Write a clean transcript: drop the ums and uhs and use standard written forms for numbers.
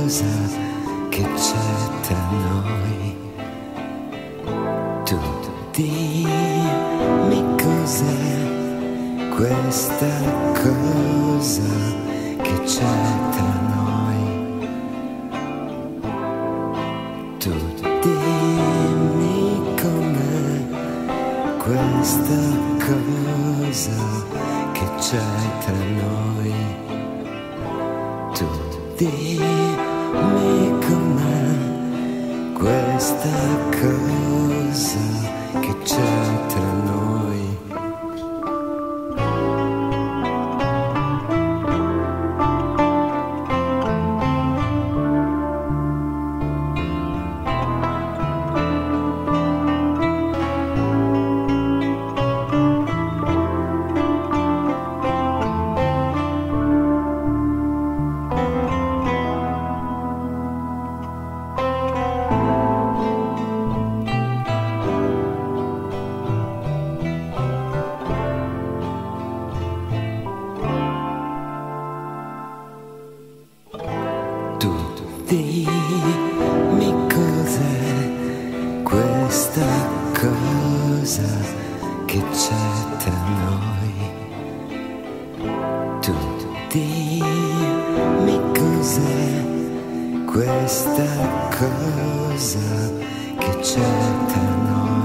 che c'è tra noi. Tu dimmi cos'è questa cosa che c'è tra noi. Tu dimmi com'è questa cosa che c'è tra noi. Tu dimmi com'è questa cosa che c'è tra noi. Dimmi cos'è questa cosa che c'è tra noi. Tu dimmi cos'è questa cosa che c'è tra noi.